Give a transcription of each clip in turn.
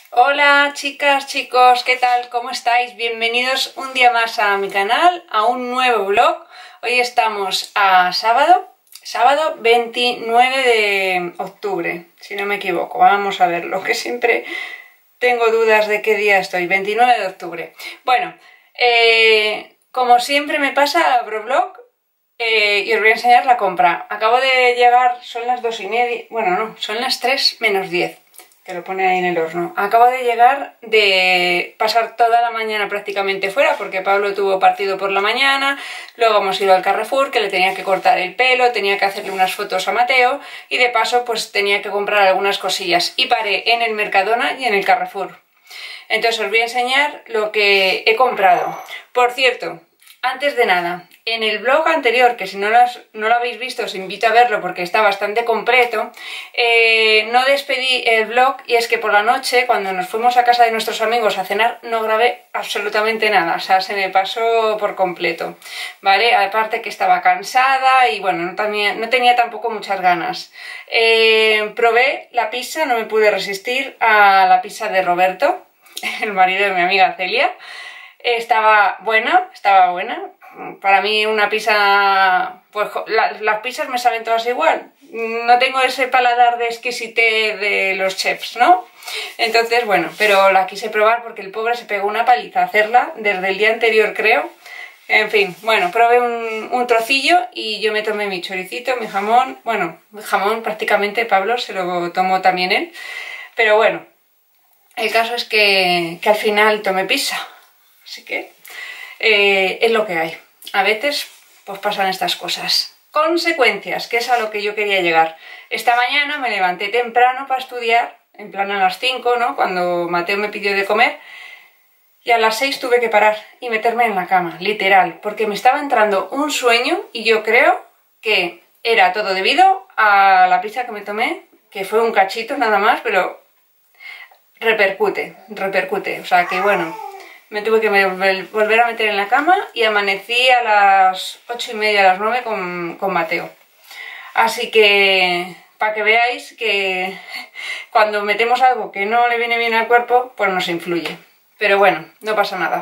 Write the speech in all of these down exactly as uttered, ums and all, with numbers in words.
Hola chicas, chicos, ¿qué tal? ¿Cómo estáis? Bienvenidos un día más a mi canal, a un nuevo vlog. Hoy estamos a sábado, sábado veintinueve de octubre, si no me equivoco. Vamos a verlo, que siempre tengo dudas de qué día estoy. veintinueve de octubre. Bueno, eh, como siempre me pasa, abro vlog eh, y os voy a enseñar la compra. Acabo de llegar, son las dos y media, bueno no, son las tres menos diez. Que lo pone ahí en el horno. Acabo de llegar de pasar toda la mañana prácticamente fuera porque Pablo tuvo partido por la mañana, luego hemos ido al Carrefour que le tenía que cortar el pelo, tenía que hacerle unas fotos a Mateo y de paso pues tenía que comprar algunas cosillas y paré en el Mercadona y en el Carrefour. Entonces os voy a enseñar lo que he comprado. Por cierto, antes de nada, en el blog anterior, que si no lo, has, no lo habéis visto os invito a verlo porque está bastante completo, eh, no despedí el blog y es que por la noche, cuando nos fuimos a casa de nuestros amigos a cenar, no grabé absolutamente nada, o sea, se me pasó por completo, ¿vale? Aparte que estaba cansada y bueno, no, también, no tenía tampoco muchas ganas. Eh, probé la pizza, no me pude resistir a la pizza de Roberto, el marido de mi amiga Celia. Estaba buena, estaba buena. Para mí una pizza, pues la, las pizzas me saben todas igual. No tengo ese paladar de exquisitez de los chefs, ¿no? Entonces, bueno, pero la quise probar porque el pobre se pegó una paliza a hacerla desde el día anterior, creo. En fin, bueno, probé un, un trocillo y yo me tomé mi choricito, mi jamón. Bueno, mi jamón prácticamente Pablo se lo tomó también él. Pero bueno, el caso es que, que al final tomé pizza. Así que eh, es lo que hay. A veces pues pasan estas cosas. Consecuencias, que es a lo que yo quería llegar. Esta mañana me levanté temprano para estudiar, en plan a las cinco, ¿no? Cuando Mateo me pidió de comer. Y a las seis tuve que parar y meterme en la cama, literal. Porque me estaba entrando un sueño y yo creo que era todo debido a la pizza que me tomé, que fue un cachito nada más, pero repercute, repercute. O sea que bueno... Me tuve que volver a meter en la cama y amanecí a las ocho y media, a las nueve con, con Mateo. Así que, para que veáis que cuando metemos algo que no le viene bien al cuerpo, pues nos influye. Pero bueno, no pasa nada.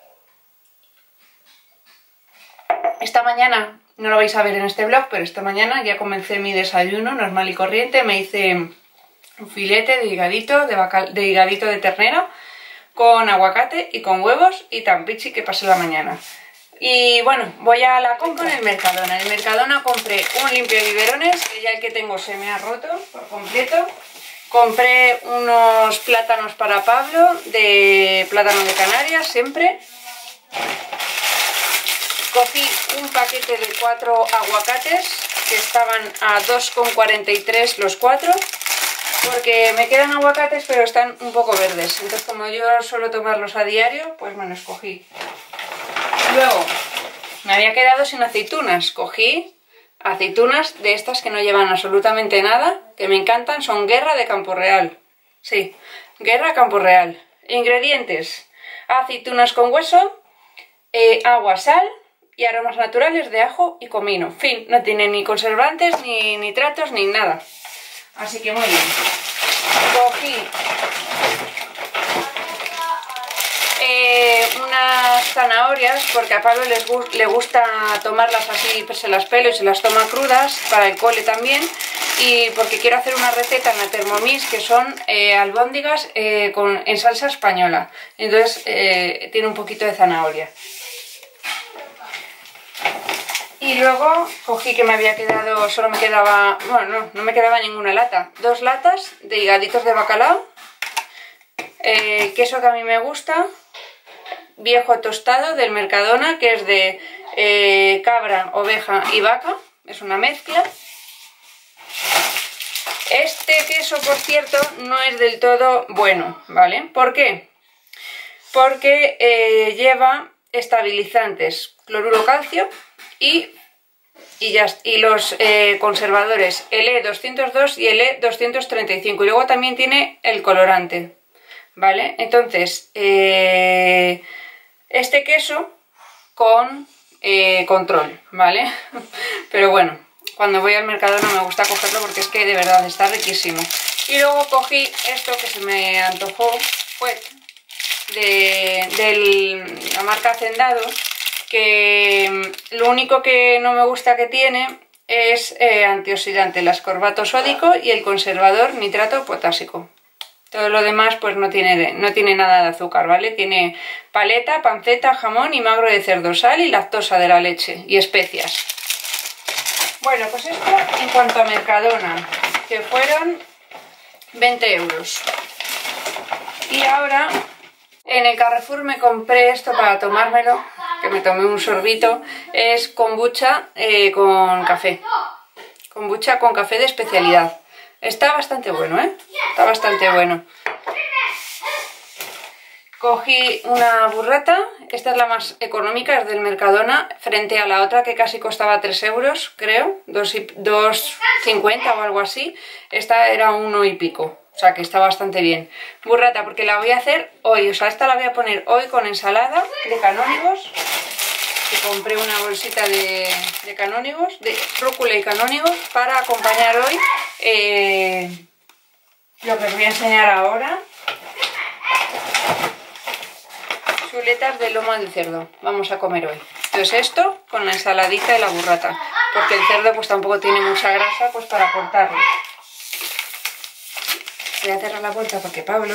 Esta mañana, no lo vais a ver en este vlog, pero esta mañana ya comencé mi desayuno normal y corriente. Me hice un filete de higadito de, bacal de, higadito de ternera, con aguacate y con huevos y tan pichi que pasé la mañana. Y bueno, voy a la compra en el Mercadona. En el Mercadona compré un limpia biberones, que ya el que tengo se me ha roto por completo. Compré unos plátanos para Pablo, de plátano de Canarias, siempre. Cogí un paquete de cuatro aguacates, que estaban a dos con cuarenta y tres los cuatro. Porque me quedan aguacates pero están un poco verdes, entonces como yo suelo tomarlos a diario, pues me los cogí. Luego, me había quedado sin aceitunas, cogí aceitunas de estas que no llevan absolutamente nada, que me encantan, son Guerra de Campo Real. Sí, Guerra Campo Real. Ingredientes: aceitunas con hueso, eh, agua, sal y aromas naturales de ajo y comino. Fin, no tiene ni conservantes, ni nitratos, ni nada. Así que muy bien. Cogí eh, unas zanahorias porque a Pablo les gu le gusta tomarlas así, pues se las pelo y se las toma crudas, para el cole también, y porque quiero hacer una receta en la Thermomix que son eh, albóndigas eh, con, en salsa española. Entonces eh, tiene un poquito de zanahoria. Y luego cogí que me había quedado, solo me quedaba, bueno, no, no me quedaba ninguna lata. Dos latas de higaditos de bacalao, eh, queso que a mí me gusta, viejo tostado del Mercadona, que es de eh, cabra, oveja y vaca, es una mezcla. Este queso, por cierto, no es del todo bueno, ¿vale? ¿Por qué? Porque eh, lleva estabilizantes, cloruro calcio, Y, y, ya, y los eh, conservadores el E doscientos dos y el E doscientos treinta y cinco. Y luego también tiene el colorante, ¿vale? Entonces, eh, este queso con eh, control, ¿vale? Pero bueno, cuando voy al Mercadona me gusta cogerlo porque es que de verdad está riquísimo. Y luego cogí esto que se me antojó, fue de, de la marca Hacendado, que lo único que no me gusta que tiene es eh, antioxidante, el ascorbato sódico y el conservador nitrato potásico. Todo lo demás pues no tiene, no tiene nada de azúcar, ¿vale? Tiene paleta, panceta, jamón y magro de cerdo, sal y lactosa de la leche y especias. Bueno, pues esto en cuanto a Mercadona, que fueron veinte euros. Y ahora en el Carrefour me compré esto para tomármelo, que me tomé un sorbito, es kombucha eh, con café. Kombucha con café de especialidad. Está bastante bueno, ¿eh? Está bastante bueno. Cogí una burrata, esta es la más económica, es del Mercadona, frente a la otra que casi costaba tres euros, creo, dos cincuenta o algo así. Esta era uno y pico, o sea que está bastante bien. Burrata, porque la voy a hacer hoy, o sea, esta la voy a poner hoy con ensalada de canónigos. Que compré una bolsita de, de canónigos, de rúcula y canónigos, para acompañar hoy eh, lo que os voy a enseñar ahora. Chuletas de lomo de cerdo, vamos a comer hoy. Entonces esto con la ensaladita de la burrata, porque el cerdo pues tampoco tiene mucha grasa pues para cortarlo. Voy a cerrar la puerta porque Pablo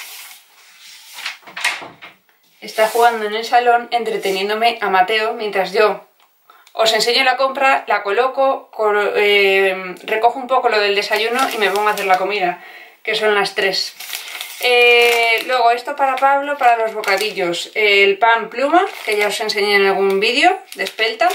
está jugando en el salón entreteniéndome a Mateo mientras yo os enseño la compra, la coloco, colo eh, recojo un poco lo del desayuno y me pongo a hacer la comida, que son las tres. Eh, luego esto para Pablo, para los bocadillos, eh, el pan pluma, que ya os enseñé en algún vídeo de espelta.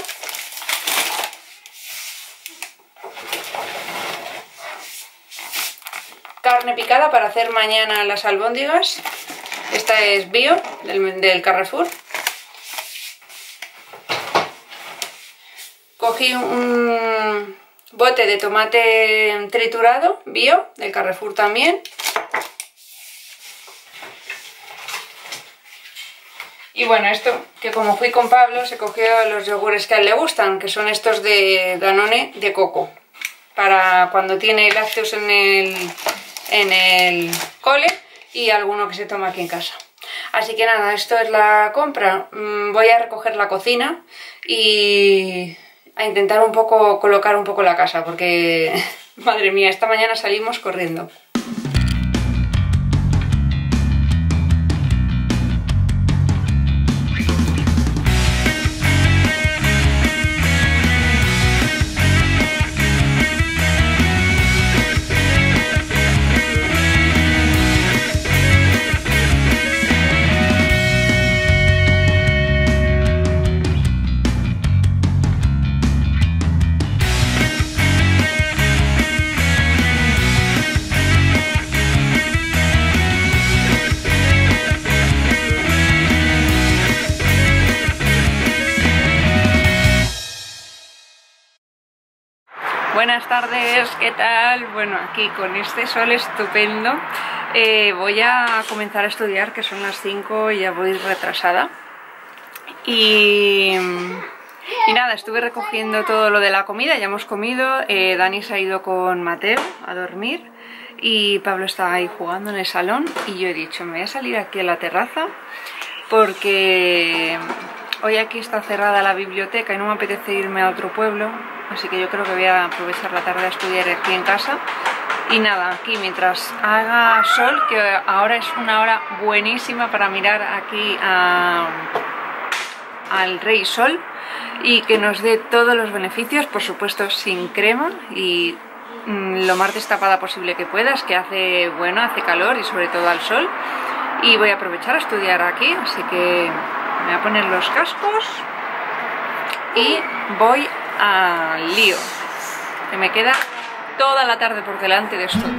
Carne picada para hacer mañana las albóndigas. Esta es bio, del, del Carrefour. Cogí un bote de tomate triturado, bio, del Carrefour también. Y bueno, esto, que como fui con Pablo, se cogió los yogures que a él le gustan, que son estos de Danone de coco. Para cuando tiene lácteos en el, en el cole y alguno que se toma aquí en casa. Así que nada, esto es la compra. Voy a recoger la cocina y a intentar un poco colocar un poco la casa, porque madre mía, esta mañana salimos corriendo. Buenas tardes, ¿qué tal? Bueno, aquí con este sol estupendo eh, voy a comenzar a estudiar, que son las cinco y ya voy retrasada. Y, y nada, estuve recogiendo todo lo de la comida, ya hemos comido, eh, Dani se ha ido con Mateo a dormir y Pablo está ahí jugando en el salón y yo he dicho, me voy a salir aquí a la terraza porque hoy aquí está cerrada la biblioteca y no me apetece irme a otro pueblo. Así que yo creo que voy a aprovechar la tarde a estudiar aquí en casa. Y nada, aquí mientras haga sol, que ahora es una hora buenísima para mirar aquí a, al Rey Sol y que nos dé todos los beneficios, por supuesto sin crema y mmm, lo más destapada posible que puedas, que hace, bueno, hace calor y sobre todo al sol. Y voy a aprovechar a estudiar aquí, así que me voy a poner los cascos y voy al lío, que me queda toda la tarde por delante de estudio.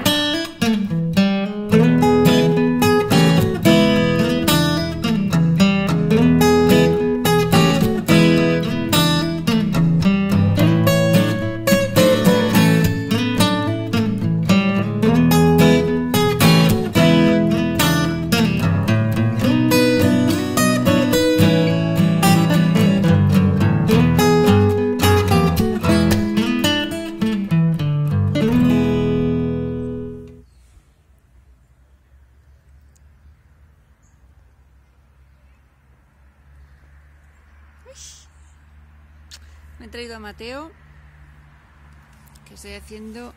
Me he traído a Mateo, que estoy haciendo...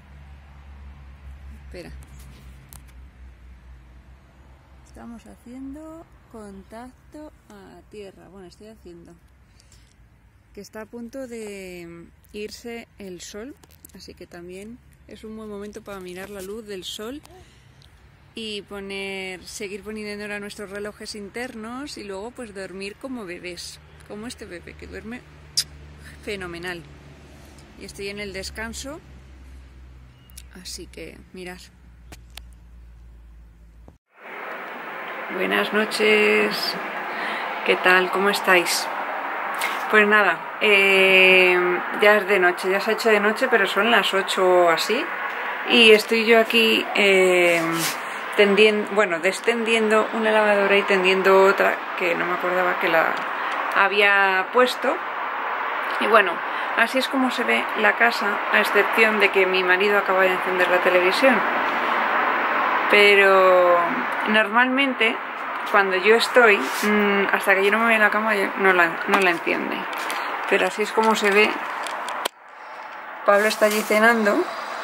Espera. Estamos haciendo contacto a tierra. Bueno, estoy haciendo... que está a punto de irse el sol, así que también es un buen momento para mirar la luz del sol y poner, seguir poniendo ahora nuestros relojes internos y luego pues dormir como bebés, como este bebé que duerme fenomenal. Y estoy en el descanso, así que mirad. Buenas noches, ¿qué tal? ¿Cómo estáis? Pues nada, eh, ya es de noche, ya se ha hecho de noche, pero son las ocho así. Y estoy yo aquí eh, tendiendo, bueno, descendiendo una lavadora y tendiendo otra, que no me acordaba que la había puesto. Y bueno, así es como se ve la casa, a excepción de que mi marido acaba de encender la televisión. Pero normalmente... cuando yo estoy, hasta que yo no me voy a la cama, no la, no la enciende. Pero así es como se ve. Pablo está allí cenando,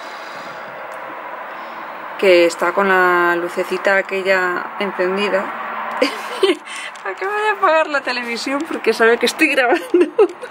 que está con la lucecita aquella encendida. Acaba de apagar la televisión porque sabe que estoy grabando.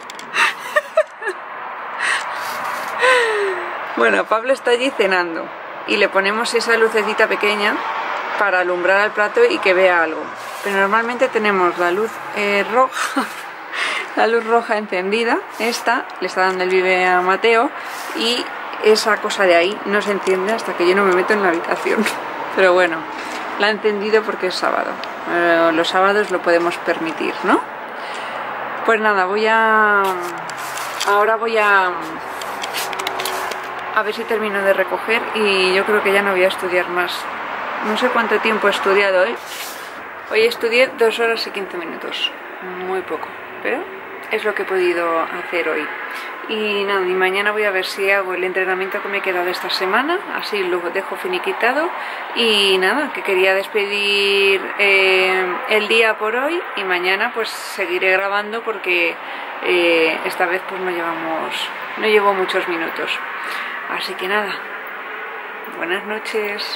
Bueno, Pablo está allí cenando y le ponemos esa lucecita pequeña para alumbrar al plato y que vea algo. Pero normalmente tenemos la luz eh, roja, la luz roja encendida, esta, le está dando el bibe a Mateo, y esa cosa de ahí no se enciende hasta que yo no me meto en la habitación. Pero bueno, la he encendido porque es sábado. Eh, los sábados lo podemos permitir, ¿no? Pues nada, voy a... ahora voy a... a ver si termino de recoger y yo creo que ya no voy a estudiar más. No sé cuánto tiempo he estudiado hoy. Hoy estudié dos horas y quince minutos. Muy poco, pero es lo que he podido hacer hoy. Y nada, y mañana voy a ver si hago el entrenamiento que me he quedado esta semana. Así lo dejo finiquitado. Y nada, que quería despedir eh, el día por hoy. Y mañana pues seguiré grabando porque eh, esta vez pues no llevamos, no llevo muchos minutos. Así que nada, buenas noches.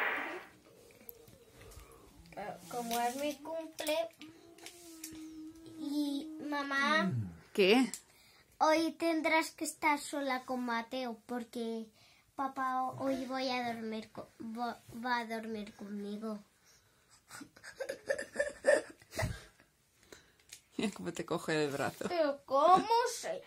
Como es mi cumple y mamá, ¿qué? Hoy tendrás que estar sola con Mateo porque papá hoy voy a dormir con, va a dormir conmigo. Mira cómo te coge el brazo. Pero ¿cómo sé?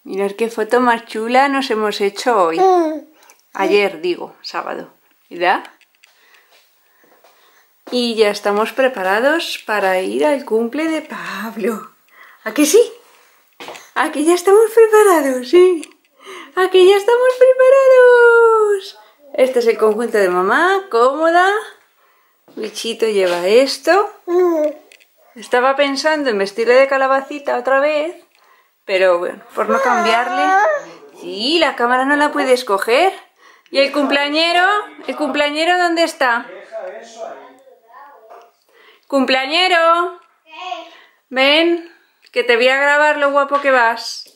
Mirad qué foto más chula nos hemos hecho hoy. Ayer, digo, sábado. ¿Verdad? Y ya estamos preparados para ir al cumple de Pablo. ¿A que sí? ¿A que ya estamos preparados? Sí. ¿A que ya estamos preparados? Este es el conjunto de mamá, cómoda. Bichito lleva esto. Estaba pensando en vestirle de calabacita otra vez, pero bueno, por no cambiarle. Sí, la cámara no la puedes coger. ¿Y el cumpleañero? ¿El cumpleañero dónde está? ¡Cumpleañero! Ven, que te voy a grabar lo guapo que vas.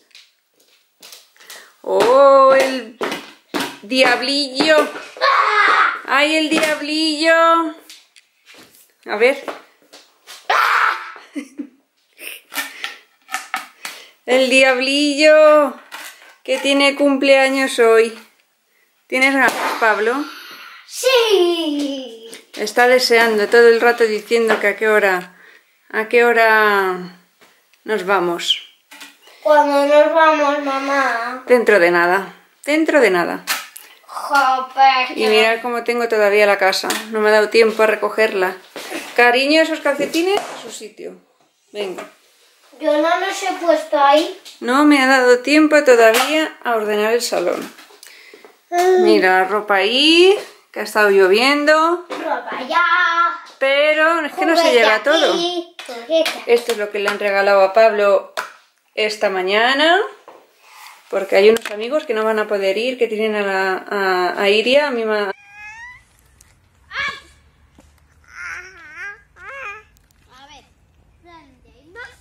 ¡Oh, el diablillo! ¡Ay, el diablillo! A ver. El diablillo que tiene cumpleaños hoy. ¿Tienes ganas, Pablo? Sí. Está deseando todo el rato diciendo que a qué hora, a qué hora nos vamos. ¿Cuándo nos vamos, mamá? Dentro de nada, dentro de nada. Joder. Y mirad cómo tengo todavía la casa, no me ha dado tiempo a recogerla. Cariño, esos calcetines a su sitio. Venga. Yo no los he puesto ahí. No me ha dado tiempo todavía a ordenar el salón. Mira, la ropa ahí, que ha estado lloviendo. Ropa ya. Pero es que no se llega a todo. Esto es lo que le han regalado a Pablo esta mañana. Porque hay unos amigos que no van a poder ir, que tienen a, la, a, a Iria, a mi mamá. A ver, ¿dónde hay más?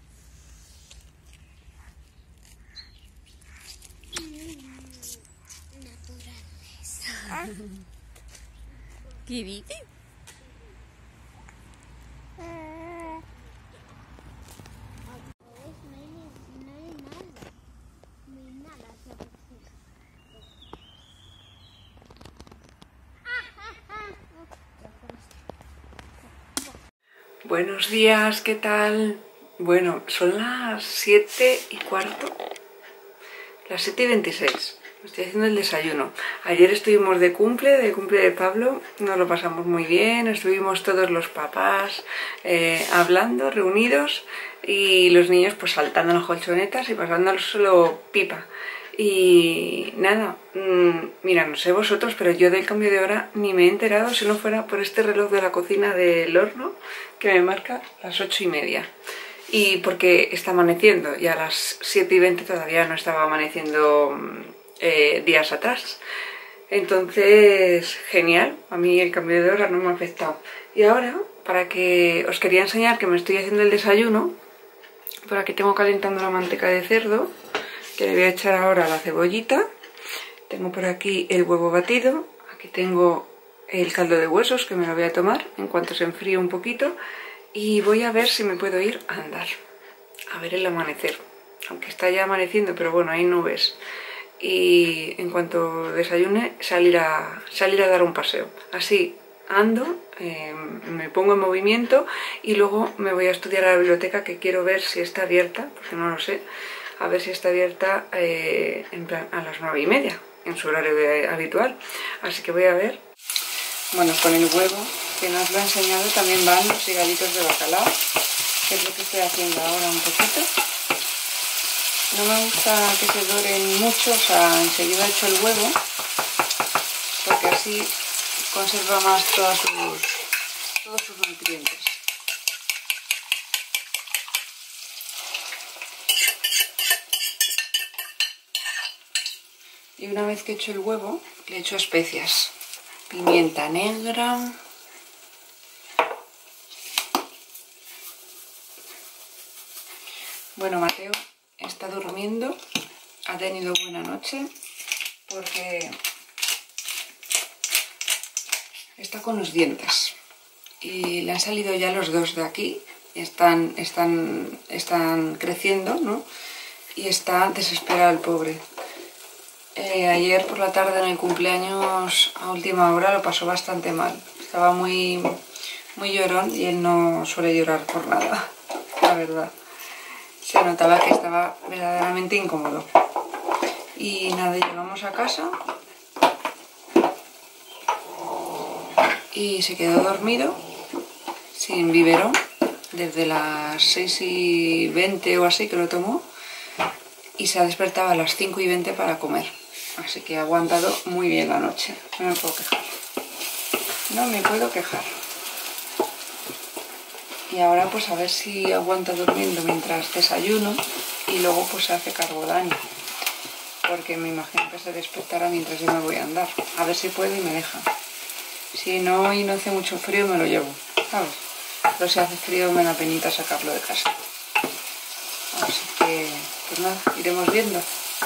Naturaleza. ¿Qué dice? Buenos días, ¿qué tal? Bueno, son las siete y cuarto, las siete y veintiséis. Estoy haciendo el desayuno. Ayer estuvimos de cumple, de cumple de Pablo, nos lo pasamos muy bien, estuvimos todos los papás eh, hablando, reunidos, y los niños pues saltando en las colchonetas y pasándolo pipa. Y nada, mmm, mira, no sé vosotros, pero yo del cambio de hora ni me he enterado si no fuera por este reloj de la cocina del horno que me marca las ocho y media. Y porque está amaneciendo, y a las siete y veinte todavía no estaba amaneciendo eh, días atrás. Entonces, genial, a mí el cambio de hora no me ha afectado. Y ahora, para que os quería enseñar que me estoy haciendo el desayuno, por aquí tengo calentando la manteca de cerdo, que le voy a echar ahora la cebollita. Tengo por aquí el huevo batido, aquí tengo el caldo de huesos que me lo voy a tomar en cuanto se enfríe un poquito, y voy a ver si me puedo ir a andar, a ver el amanecer, aunque está ya amaneciendo, pero bueno, hay nubes. Y en cuanto desayune, salir a, salir a dar un paseo. Así ando, eh, me pongo en movimiento y luego me voy a estudiar a la biblioteca, que quiero ver si está abierta, porque no lo sé. A ver si está abierta eh, en plan a las nueve y media, en su horario de, habitual. Así que voy a ver. Bueno, con el huevo, que nos lo he enseñado, también van los higaditos de bacalao, que es lo que estoy haciendo ahora un poquito. No me gusta que se doren mucho, o sea, enseguida echo el huevo, porque así conserva más todos sus, todos sus nutrientes. Y una vez que he hecho el huevo, le echo especias. Pimienta negra. Bueno, Mateo está durmiendo. Ha tenido buena noche porque está con los dientes. Y le han salido ya los dos de aquí. Están, están, están creciendo, ¿no? Y está desesperado el pobre. Eh, ayer por la tarde en el cumpleaños a última hora lo pasó bastante mal. Estaba muy, muy llorón y él no suele llorar por nada, la verdad. Se notaba que estaba verdaderamente incómodo. Y nada, llegamos a casa y se quedó dormido sin biberón desde las seis y veinte o así que lo tomó, y se ha despertado a las cinco y veinte para comer, así que ha aguantado muy bien la noche. No me puedo quejar, no me puedo quejar. Y ahora pues a ver si aguanta durmiendo mientras desayuno y luego pues se hace cargo Dani, porque me imagino que se despertará mientras yo me voy a andar. A ver si puede y me deja. Si no y no hace mucho frío me lo llevo, ¿sabes? Pero si hace frío me da penita sacarlo de casa. Así que, pues nada, iremos viendo.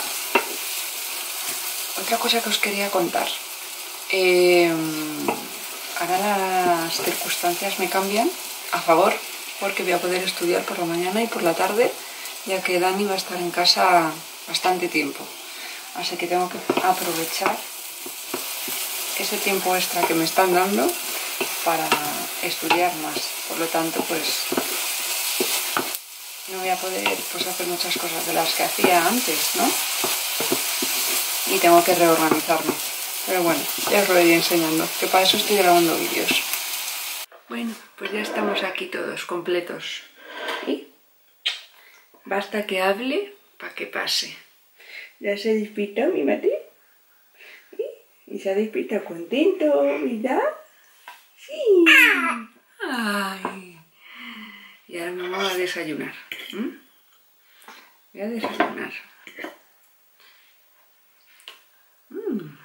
Otra cosa que os quería contar. Eh, ahora las circunstancias me cambian a favor, porque voy a poder estudiar por la mañana y por la tarde, ya que Dani va a estar en casa bastante tiempo. Así que tengo que aprovechar ese tiempo extra que me están dando para estudiar más. Por lo tanto, pues no voy a poder pues, hacer muchas cosas de las que hacía antes, ¿no? Y tengo que reorganizarme. Pero bueno, ya os lo iré enseñando, que para eso estoy grabando vídeos. Bueno, pues ya estamos aquí todos completos. ¿Y? Basta que hable para que pase. Ya se despistó mi Mati. Y se ha despistado contento, ¿verdad? Sí. Ay. Y ahora me voy a desayunar. ¿Mm? Voy a desayunar. Mmm.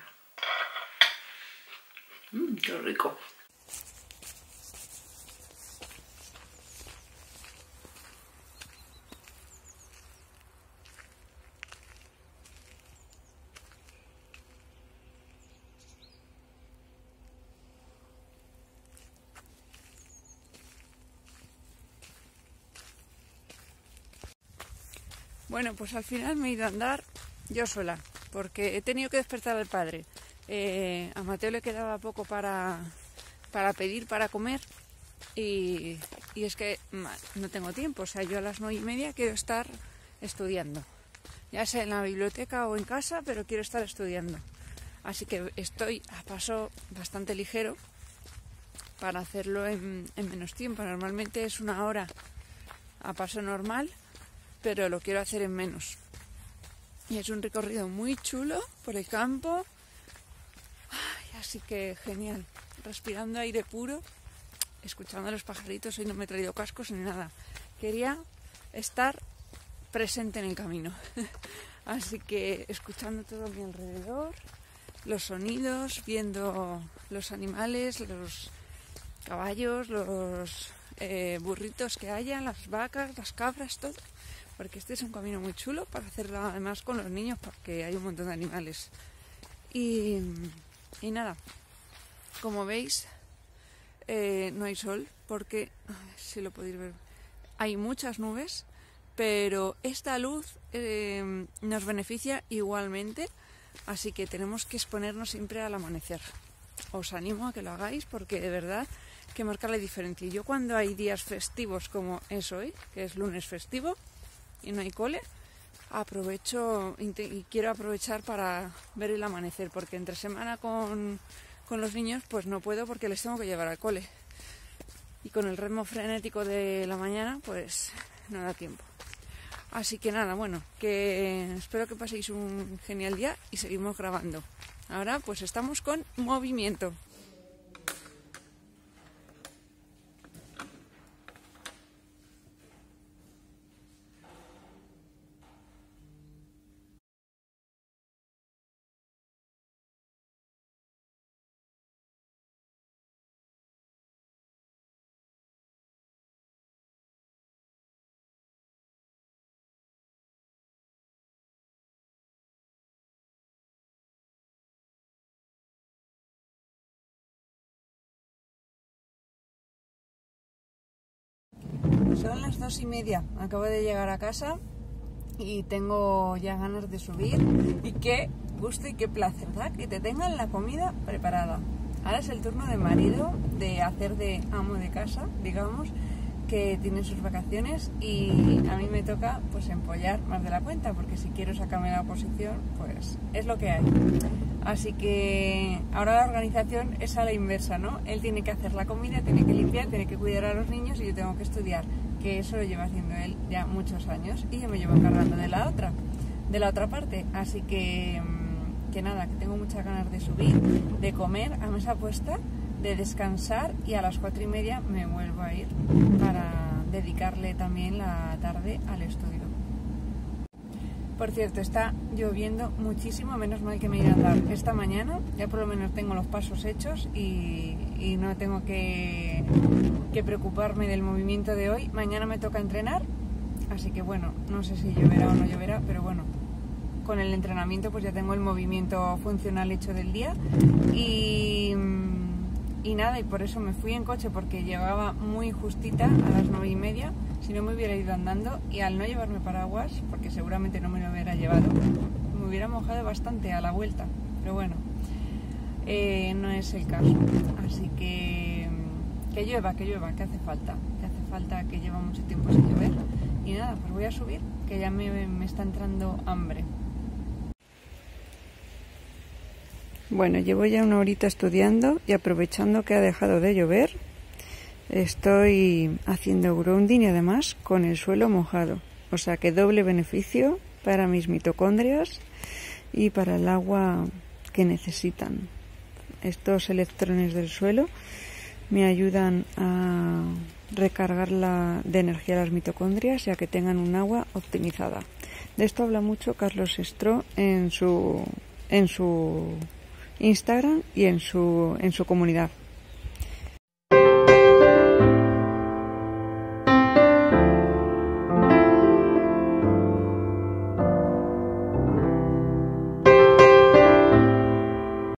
Mmm, qué rico. Bueno, pues al final me he ido a andar yo sola, porque he tenido que despertar al padre. Eh, a Mateo le quedaba poco para, para pedir, para comer, y, y es que no tengo tiempo. O sea, yo a las nueve y media quiero estar estudiando, ya sea en la biblioteca o en casa, pero quiero estar estudiando. Así que estoy a paso bastante ligero para hacerlo en, en menos tiempo. Normalmente es una hora a paso normal, pero lo quiero hacer en menos. Y es un recorrido muy chulo por el campo. Ay, así que genial. Respirando aire puro, escuchando a los pajaritos. Hoy no me he traído cascos ni nada. Quería estar presente en el camino. Así que escuchando todo a mi alrededor, los sonidos, viendo los animales, los caballos, los eh, burritos que haya, las vacas, las cabras, todo. Porque este es un camino muy chulo para hacerlo además con los niños, porque hay un montón de animales. Y, y nada, como veis, eh, no hay sol, porque, a ver si lo podéis ver, hay muchas nubes, pero esta luz eh, nos beneficia igualmente, así que tenemos que exponernos siempre al amanecer. Os animo a que lo hagáis, porque de verdad que marca la diferencia. Yo cuando hay días festivos como es hoy, que es lunes festivo, y no hay cole, aprovecho y quiero aprovechar para ver el amanecer, porque entre semana con, con los niños pues no puedo, porque les tengo que llevar al cole, y con el ritmo frenético de la mañana pues no da tiempo. Así que nada, bueno, que espero que paséis un genial día y seguimos grabando. Ahora pues estamos con movimiento. Son las dos y media, acabo de llegar a casa y tengo ya ganas de subir. Y qué gusto y qué placer, ¿verdad? Que te tengan la comida preparada. Ahora es el turno de marido de hacer de amo de casa, digamos, que tienen sus vacaciones y a mí me toca pues empollar más de la cuenta, porque si quiero sacarme la oposición pues es lo que hay. Así que ahora la organización es a la inversa, ¿no? Él tiene que hacer la comida, tiene que limpiar, tiene que cuidar a los niños y yo tengo que estudiar, que eso lo lleva haciendo él ya muchos años y yo me llevo encargando de la otra, de la otra parte. Así que, que nada, que tengo muchas ganas de subir, de comer a mesa puesta, de descansar y a las cuatro y media me vuelvo a ir para dedicarle también la tarde al estudio. Por cierto, está lloviendo muchísimo, menos mal que me he ido a andar esta mañana, ya por lo menos tengo los pasos hechos y, y no tengo que, que preocuparme del movimiento de hoy. Mañana me toca entrenar, así que bueno, no sé si lloverá o no lloverá, pero bueno, con el entrenamiento pues ya tengo el movimiento funcional hecho del día y... Y nada, y por eso me fui en coche, porque llegaba muy justita a las nueve y media, si no me hubiera ido andando, y al no llevarme paraguas, porque seguramente no me lo hubiera llevado, me hubiera mojado bastante a la vuelta, pero bueno, eh, no es el caso. Así que que llueva, que llueva, que hace falta, que hace falta, que lleva mucho tiempo sin llover, y nada, pues voy a subir, que ya me, me está entrando hambre. Bueno, llevo ya una horita estudiando y aprovechando que ha dejado de llover, estoy haciendo grounding y además con el suelo mojado. O sea que doble beneficio para mis mitocondrias y para el agua que necesitan. Estos electrones del suelo me ayudan a recargar la, de energía las mitocondrias y a que tengan un agua optimizada. De esto habla mucho Carlos Estro en su... En su Instagram y en su, en su comunidad.